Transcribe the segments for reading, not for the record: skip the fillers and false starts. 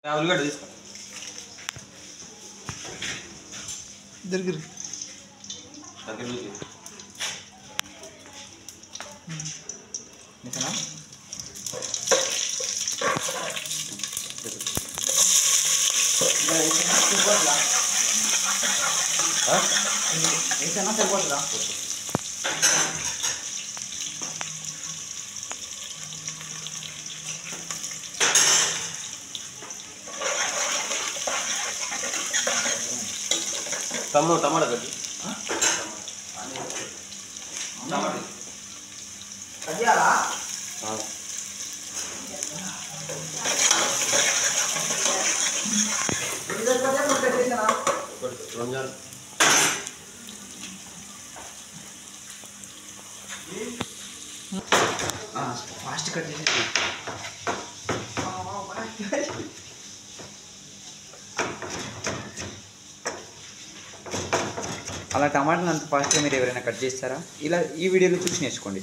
ఉల్లిగడ్డ తీసుకో దగ్గర దగ్గర నుంచి నిజమా వేసానా సరిపోతుందా టమాటా కట్టి కడియాలా రంజాన్ ఫాస్ట్ కట్ చేసి అలా టమాటాలు అంత ఫాస్ట్గా మీరు ఎవరైనా కట్ చేస్తారా? ఇలా ఈ వీడియోలో చూసి నేర్చుకోండి.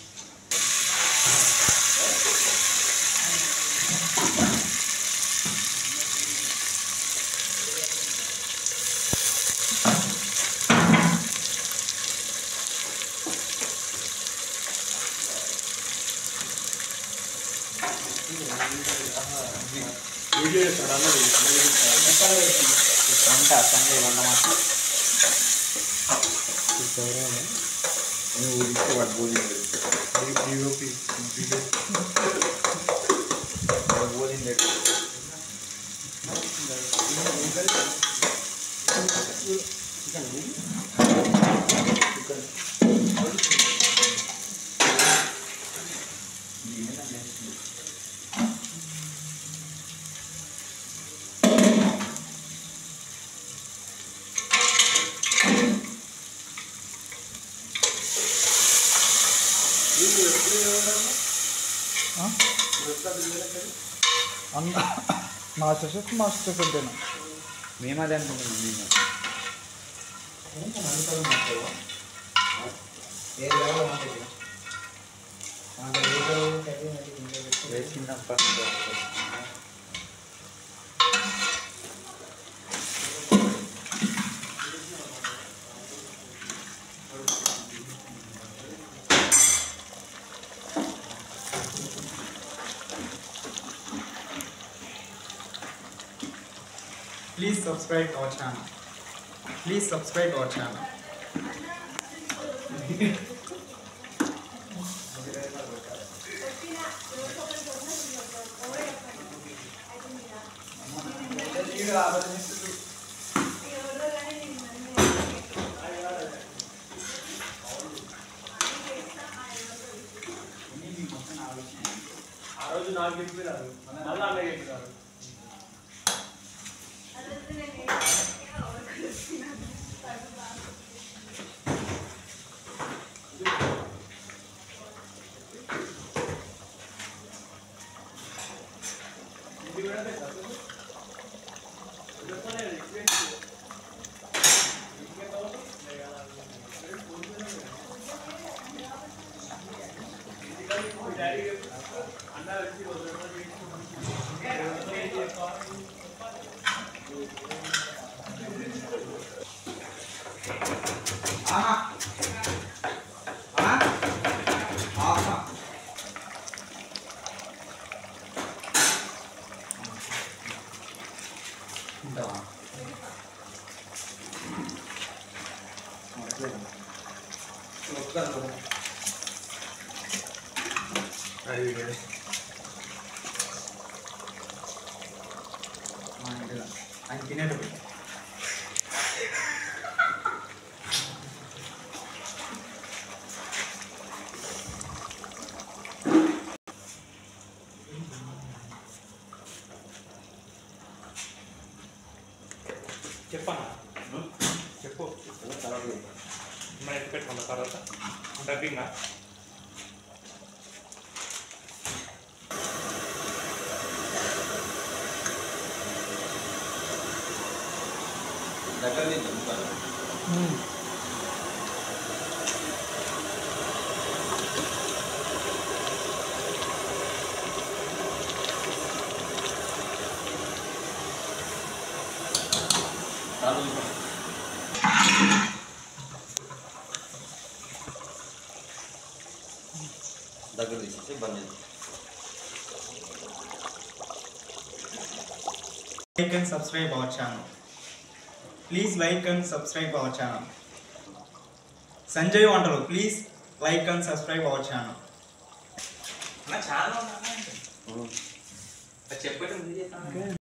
వంట సండే వంట మాత్రం మాస్టర్ షెఫ్ అంతేనా? మేము అదే అనుకుంటున్నాం. Please subscribe our channel. Please subscribe our channel. ఆయన తినేటప్పుడు చెప్పన్నా చెప్పు మన ఎత్తు పెట్టుకున్న తర్వాత డబ్బింగా దగ్గర నుంచి చదువుతాను దగ్గర తీసేసి బంద్ చేసి Like and subscribe our channel. Please like and subscribe our channel. Sanjay Wantaru, please like and subscribe our channel. చాలా చెప్పండి